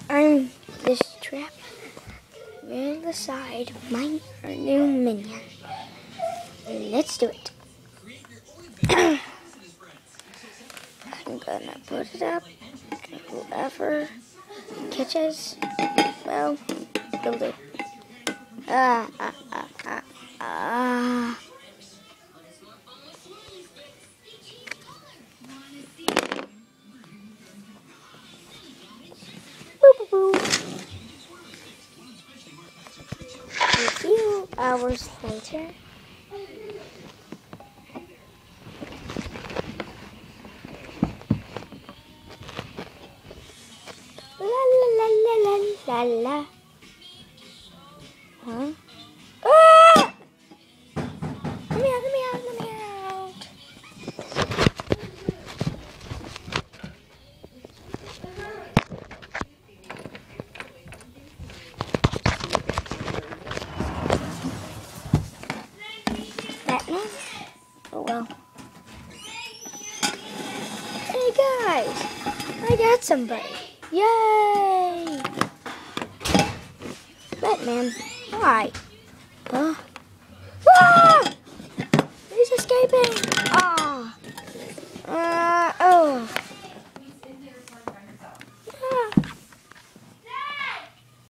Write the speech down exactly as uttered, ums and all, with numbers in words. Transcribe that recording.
I'm this trap. On the side, mine our new minion. Let's do it. I'm gonna put it up. Whoever catches, well, they'll do. Ah, ah, ah, ah, ah. Boo, boo, boo. A few hours later. La la la la la la la. Huh? Ah! Let me out, let me out, let me out. Batman? Oh well. Hey guys! I got somebody. Yay! Batman, why? Huh? Ah! He's escaping! Oh.